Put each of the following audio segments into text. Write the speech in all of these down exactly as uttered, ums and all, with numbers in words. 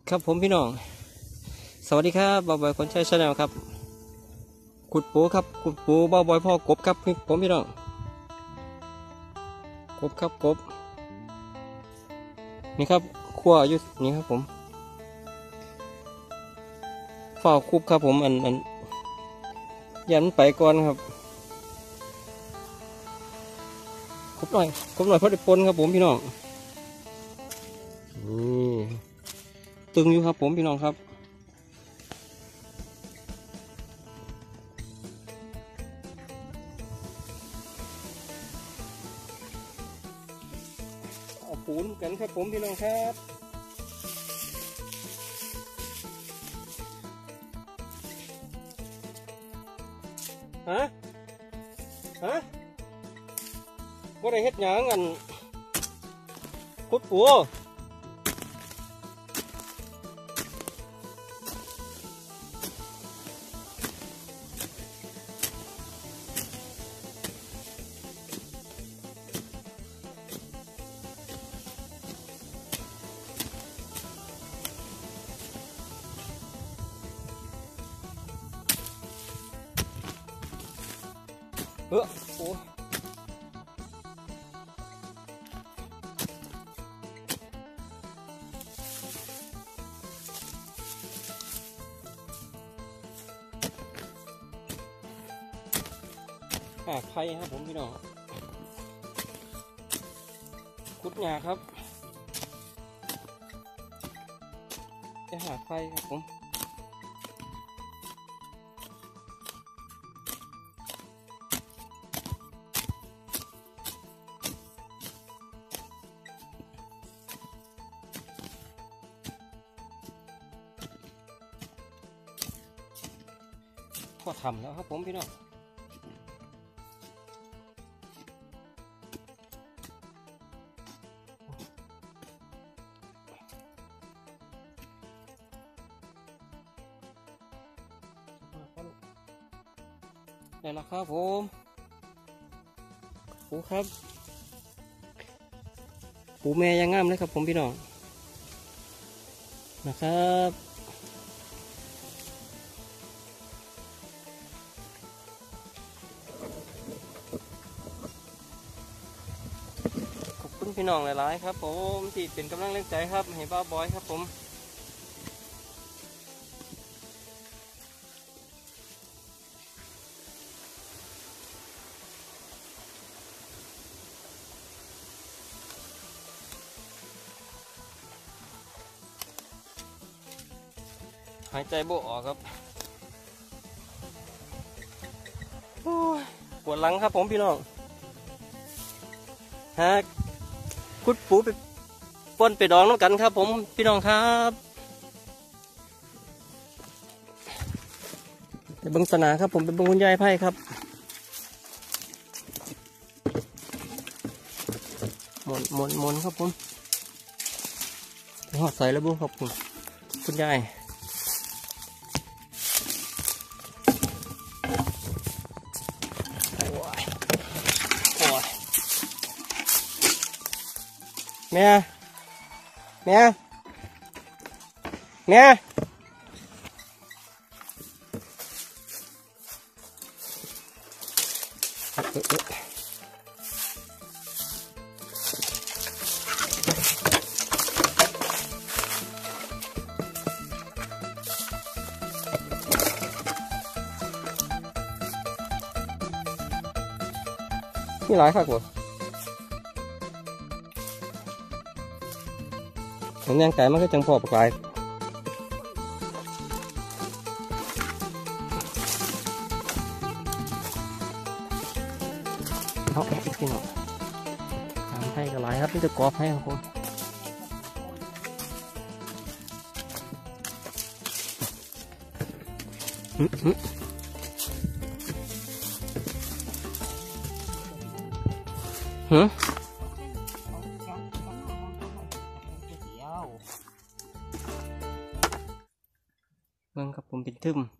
ครับผมพี่น้องสวัสดีครับบ่าวบอยคนใช้ชาแนลครับขุดปูครับขุดปูบ่าวบอยพ่อกบครับผมพี่น้องกบครับกบนี่ครับขั้วอยู่นี่ครับผมฝ้าคุบครับผมอันอันยันไปก่อนครับคุบหน่อยคุบหน่อยเพราะได้ปนครับผมพี่น้องนี่ตึงอยู่ครับผมพี่น้องครับเอาปูนกันครับผมพี่น้องครับฮะฮะบ่ได้เฮ็ดหยังอันขุดปูเออโอ้หาไข่ครับผมพี่น้องขุดหญ้าครับจะหาไข่ครับผมก็ทำแล้วครับผมพี่น้องได้แล้วครับผมปูครับปูแม่ยังงามเลยครับผมพี่น้องนะครับขอบคุณพี่น้องหลายๆครับผมที่เป็นกำลังแรงใจครับให้บ้าบอยครับผมหายใจโบออกครับปวดหลังครับผมพี่น้องฮะขุดปูไปป้นไปดองน้ำกันครับผมพี่น้องครับไปเบิ้งสนาครับผมเป็นเบิ้งคุณยายไพ่ครับหมนหมนหมนครับผมหอดใส่แล้วบุ้งครับผมคุณยายแม่แม่แม่นี่หลายครับผมเห็นยังไก่มันก็จังพอปลายเอาแอบกินหน่อยทำให้กันหลายครับนี่จะกรอบให้ครับผมหืมเมืองครับผมเป็นทึม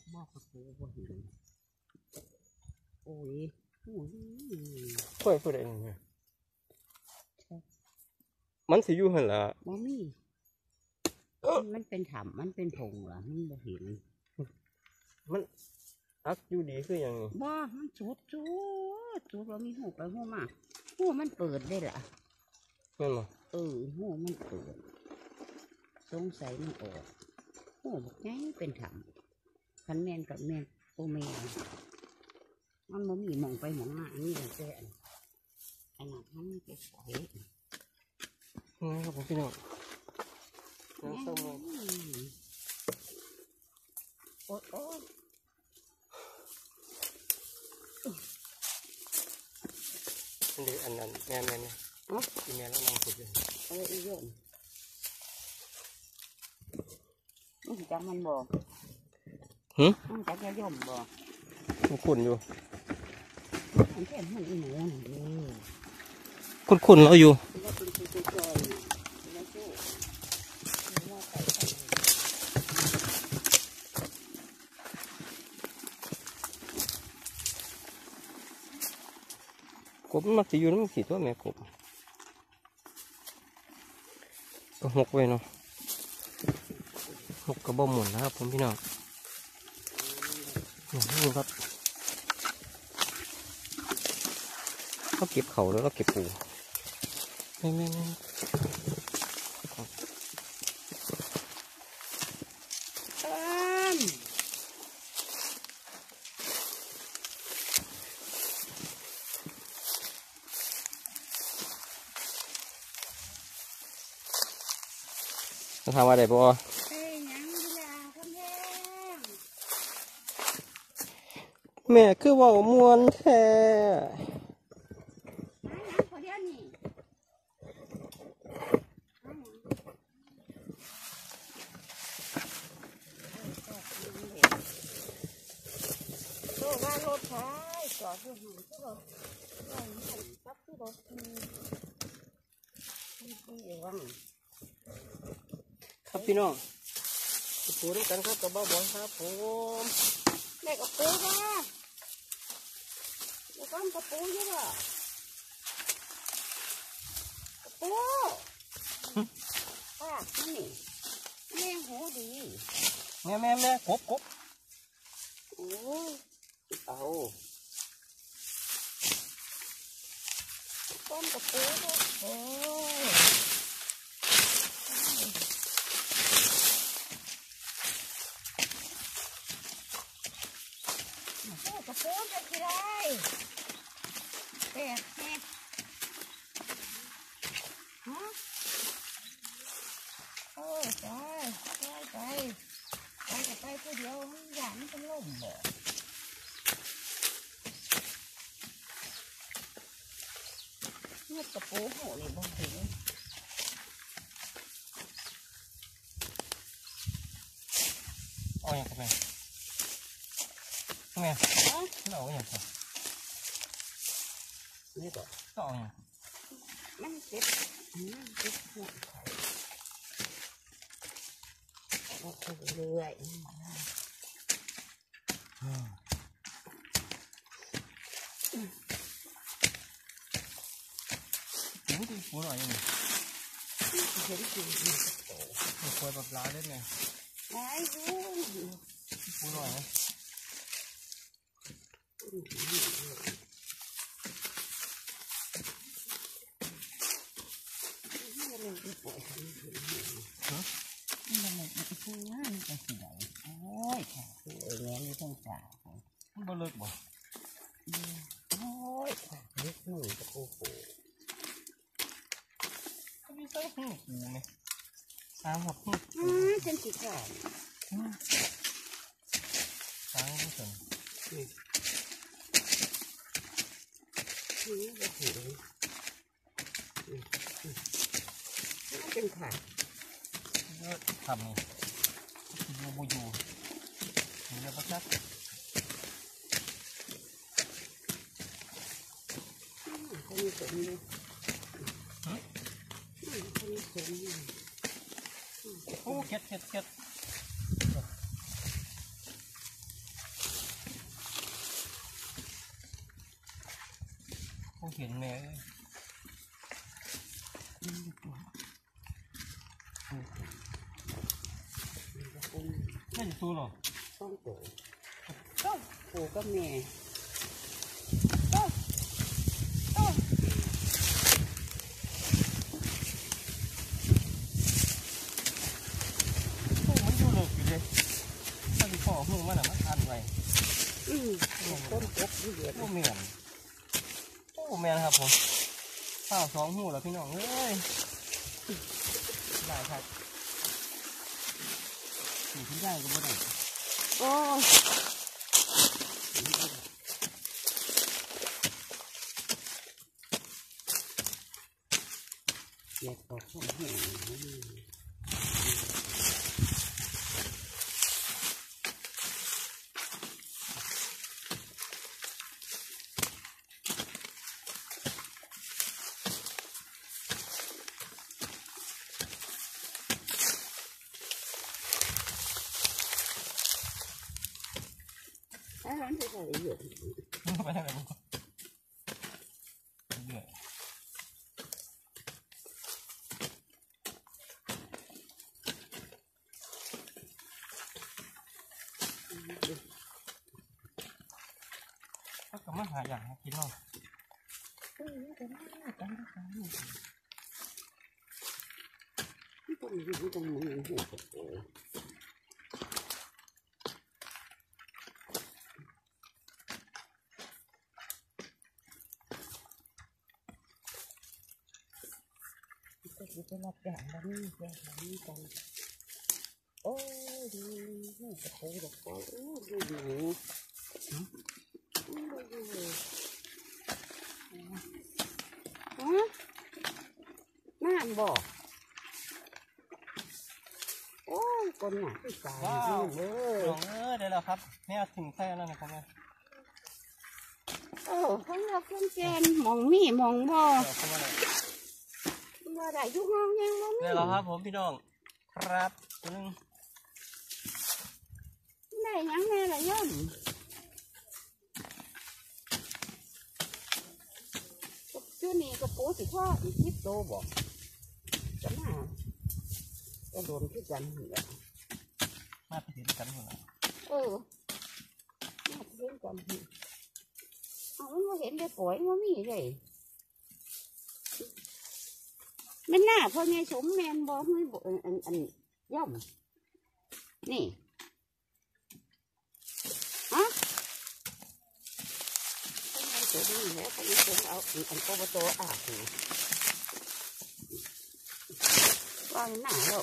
โอ้ยค่อยพูดอะไรเนี่ยมันสิอยู่หันละบ่มี เอมันเป็นถ้ำมันเป็นผงเหรอมันบ่เห็นมันอักอยู่ดีคืออย่างนี้บ่มันจุดจุดจุดเรามีหูไปหูมาหูมันเปิดได้ล่ะแม่นบ่เออหูมันเปิดสงสัยมันออกหูบอกไงเป็นถ้ำคันแมนกับแมนโอเมนมันบ่มีมองไปมองมาอันนี้แต่อันอันนั้นมันไปใส่นี่ครับผมพี่น้องน้ำส้มเลยโอ๊ยโอ๊ยอันนี้อันนั้นแม่แม่เนี่ยอ๋ออีแม่แล้วนางขุดเลยเอออีโยนมันจักมันบ่หืมมันจักจะย่อมบ่ขุดขุดอยู่มันแค่มันอีหนูนี่ขุดขุดเราอยู่กบมันจะอยู่น้ำขีดตัวแม่กบก็หกไว้เนาะหกกระบอกหมุนนะครับผมพี่น้องนี่ครับเราเก็บเขาแล้วเราเก็บปูไม่ไม่ไม่ทำอะไรบ่แม่คือว่ามวนแท้ว่ารถไฟจอดอยู่ที่รถตับที่รถครับพี่น้องปูด้วยกันครับกับบ้าบอลครับผมแม่กับปูค่ะแล้วก็กับปูเยอะกับปูป้านี่แม่หูดีแม่แม่แม่กบกบโอ้เอาต้มกับปูโอ้กับปูจะกี่ไรแปดเจ็ดฮะโอ้ใจใจใจไปกับไปผู้เดียวมันหยาดมันเป็นลมบ่เมื่อกระปูหัวเลยบ่เห็นอ๋อยังไงแม่เราอย่างไรนี่ต่อต่ออย่างมันเจ็บมันเจ็บหัวเอาไปเรื่อยดูดิปูหน่อยยังไงเห็นจริงปูคอยแบบร้ายได้ไหมร้ายดูปูหน่อยนะมันเลยมันฟูงานมันสีใหญ่โอ้ยคือเออแง่นี่ต้องจ่ามันบ่เลิกบ่โอ้ยเล็กหนุ่ยกับโอ้โหมีใส่หูปูไหมสามหกหูอืมฉันติดก่อนสามหูถึงนี่นี่ก็ถือเป็นขาทำนี่ยูบูยูนี่แล้วก็ชักคนนี้สมเลยคนนี้สมเลยโอ้เก็ดเก็ดเก็ดโอ้เห็นแม่ไม่จะสู้หรอต้องโตต้องโตก็แม่มันอยู่เลิกอยู่เลยถ้ามีพ่อหูมันอ่ะมันทันไว้อืมต้นกบอยู่เยอะโอ้เมียนโอ้เมียนครับผมข้าวสองหูแล้วพี่น้องเอ้ยได้ครับถึงที่ได้ก็ไม่ได้โอ้อยากบอกข้าวแห้งอาหารที่เขาเยอะไปทางไหนบ้างเยอะก็มาหาอย่างกินเนาะเออจะมาจังจังนี่ตรงนี้ตรงนี้หัวโตก็จะไปรับอย่างนี้อย่างนี้กันโอ้ดีหัวโตดอกโอ้ดูดูฮะน้ำบ่โอ้ยคนหนักที่ตายเลยลองเออเดี๋ยวเราครับเนี่ยถึงแค่นั้นนะครับเนี่ยเออข้างนอกเครื่องแกนมองมีมองบ่บ่ได้ยุกห้องยังบ่มีเดี๋ยวเราครับผมพี่น้องครับตัวนึงได้ยังแม่ละย่อมชื่อนี้กระปูสิพ่ออีกทิพโตบอกจะมาจะโดนที่กันเหรอมาไปถึงกันเหรอเออมาไปถึงกันเอาไม่เห็นได้ปล่อยมันมีเลยมันหน้าพ่อไงสมแมนบอกไม่บอกอันอันย่อมนี่ฮะตัวนี้แล้วเขาจะเอาอันโตโตอาบว่างหน้าแล้ว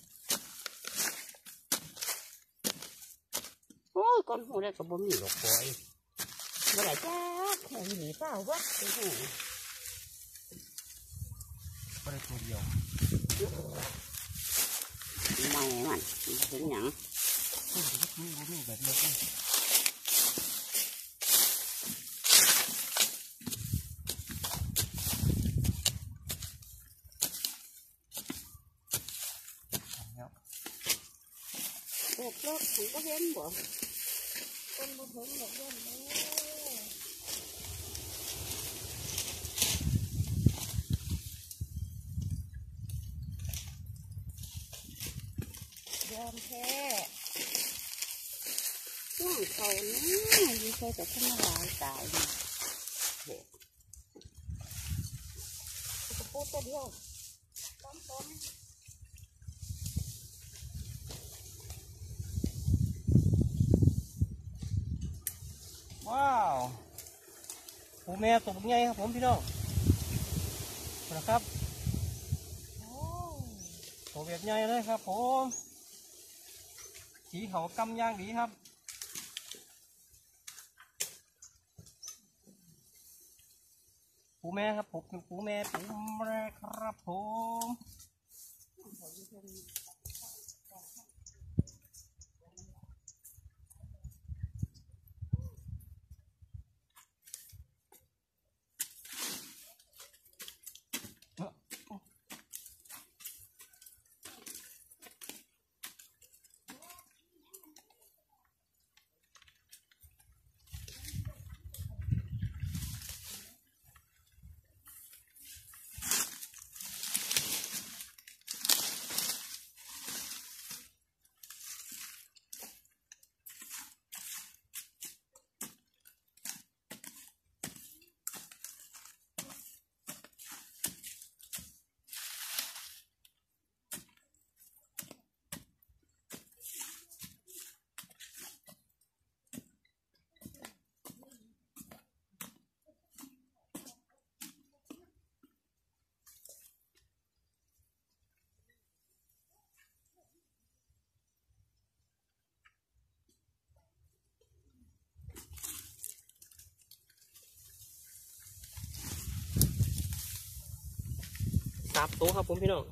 โอ้ยก้อนหูได้กับบ่มีหรอกปอยเมื่อไหร่จ้าแข่งหนีเปล่าวัดโอ้โหก็ได้ตัวเดียวไม่มันถึงหยังโอ้ยนี่นี่แบบเล็กโอ้โหผมก็เห็นบ่คนบ่เห็นหรอกเห็นเลยยอมแพ้ย่างเขาเนี่ยยิ่งเคยแต่ทำลายตายเลยเด็กจะพูดแต่เดียวต้มต้มว้าวปูแม่ตัวใหญ่ครับผมพี่น้องนะครับตัวแบบใหญ่เลยครับผมสีเขากำย่างดีครับปูแม่ครับผมปูแม่ปูแม่ครับผมามตัวครับผมพี่น้อง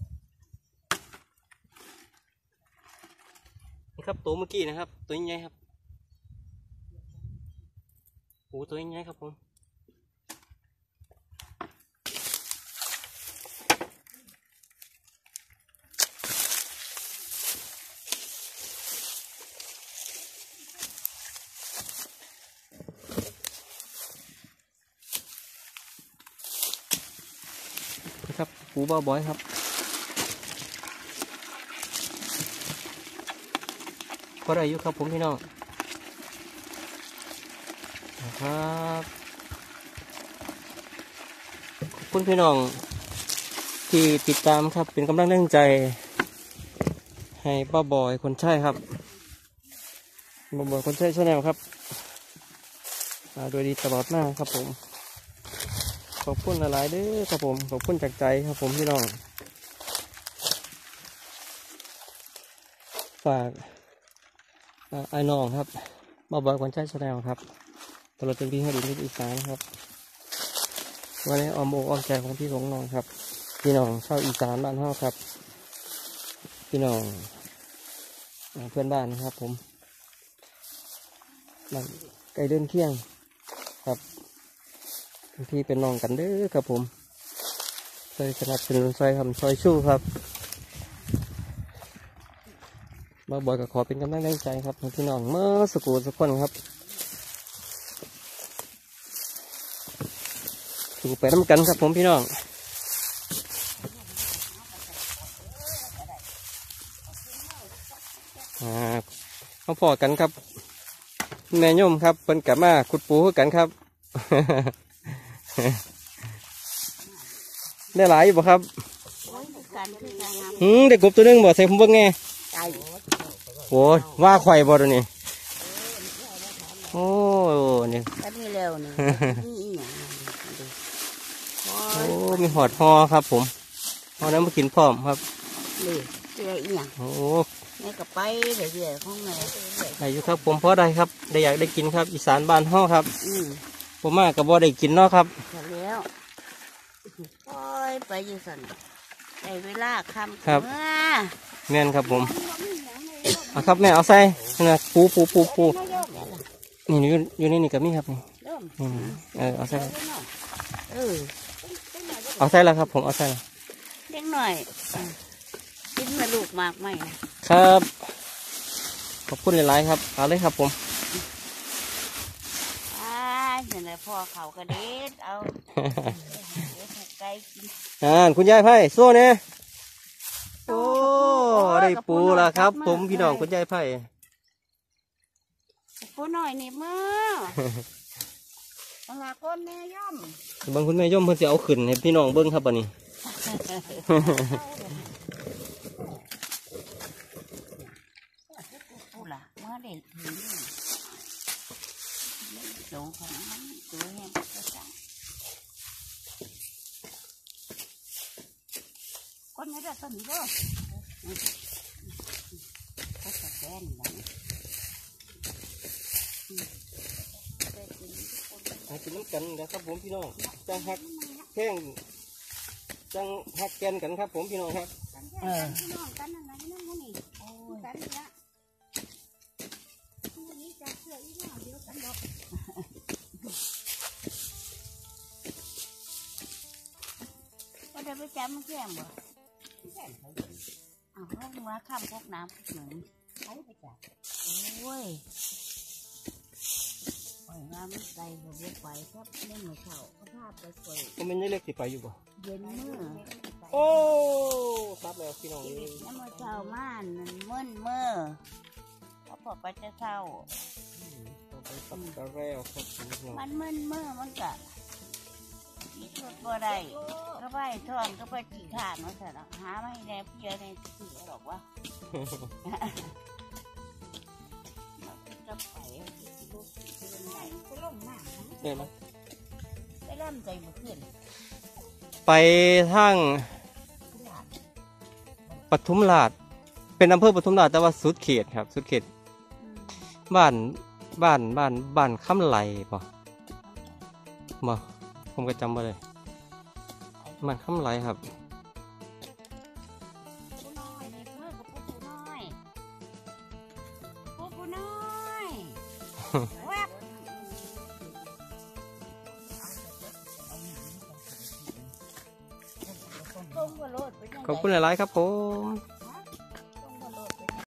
นี่ครับตัวเมื่อกี้นะครับตัวใหญ่ครับโอ้ตัวใหญ่ครับผมนี่ครับปูบ้าบอยครับพอได้อยู่ครับผมพี่น้องนะครับขอบคุณพี่น้องที่ติดตามครับเป็นกำลังแรงใจให้ป้าบอยคนใช่ครับป้าบอยคนใช่ชาแนลครับมาโดยดีตลอดหน้าครับผมขอบคุณหลายๆเด้อครับผมขอบคุณจากใจครับผมพี่น้องฝากไอ้น้องครับป้าบอยคนใช่ชาแนลครับตลอดจนพี่ให้ดีที่อีสานครับวันนี้ออมอกออมใจของพี่ของน้องครับพี่น้องชาวอีสานบ้านเฮาครับพี่น้องเพื่อนบ้านนะครับผมบ้านไกลเดินเที่ยงครับพี่เป็นน้องกันเด้อครับผมซอยสนับสนุนซอยคำซอยชู้ครับมาบ่อยก็ขอเป็นกำลังแรงใจครับพี่น้องเมื่อสกูสักคนครับถูกไปน้ำกันครับผมพี่น้องอ่าเขาพอกันครับแม่ย่อมครับเป็นกลับมาขุดปูกันครับ ได้หลายอยู่บ่ครับหืมได้กบตัวนึงบ่ใส่ผมเบิ่งไงโอ้ว่าไข่บ่ตัวนี้โอ้นี่นี่เร็วนี่โอ้มีหอดหอครับผมหอนั้นมากินพร้อมครับนี่เจ๊อีหยังโอ้นี่ก็ไปเรื่อยๆของแม่ได้อยู่ครับผมเพราะใดครับได้อยากได้กินครับอีสานบ้านห้อครับผมมากับบ่ได้กินเนาะครับแล้วโอ้ยไปอยู่สันได้เวลาคำครับแม่นครับผมเอาครับแม่เอาใส่นะปูปูปูปูนี่อยู่อยู่ในนี่กับนี่ครับนี่เออเอาใส่เออเอาใส่แล้วครับผมเอาใส่เล็กหน่อยกินมาลูกมากไหมครับขอบคุณหลายๆครับเอาเลยครับผมอ่าเห็นเลยพ่อเขากระเด็ดเอาไก่กินอ่าคุณยายไพ่โซ่เนี่ยโอ้ได้ปูแล้วครับผมพี่น้องคุณยายไพ่ปูหน่อยนี่มือหาก้นแม่ย่อมบางคุณแม่ย่อมเพิ่งจะเอาขึ้นให้พี่น้องเบิ้งครับอันนี้ปูล่ะเมื่อเด็กถึงหลงของมันตัวแห้งก็สั่งก้นนี้จะต้นนี้ก็ก็จะแก่นนะกินน้ำกันนะครับผมพี่น้องจังหักแข้งจังหักแกนกันครับผมพี่น้องครับเออพี่น้องกันนั่นนั่นนั่นนี่โอ้ยกันละนี่จะเชื่ออีกหน่อยเดียวกันหรอกก็เดี๋ยวไปจับมันแข็งบ่อ้าวเขาว่าข้ามพวกน้ำพวกหนึ่งใช้ไปจับโอ้ยงามใจเราเรียกไปครับเล่นหัวเข่าก็ภาพไปสวยก็มันไม่เล็กสิไปอยู่ป่ะเย็นมือโอ้ซับแล้วพี่น้องเลยน้ำหัวเข่าม่านมันมึนมือเขาบอกไปจะเศร้าไปตัดกระเร็วครับมันมึนมือมันกะที่สุดบ่ได้ก็ไปท่องก็ไปขี่ขาดมาเสร็จหาไม่ได้เพียในสื่อหรอกวะจะไปเนี่ยนะไปล่ำใจมาขึ้นไปทางปทุมราชเป็นอำเภอปทุมราชแต่ว่าสุดเขตครับสุดเขตบ้านบ้านบ้านบ้านคำไหลป่ะบ่ผมก็จำมาเลยบ้านคำไหลครับขอบคุณหลายๆครับผม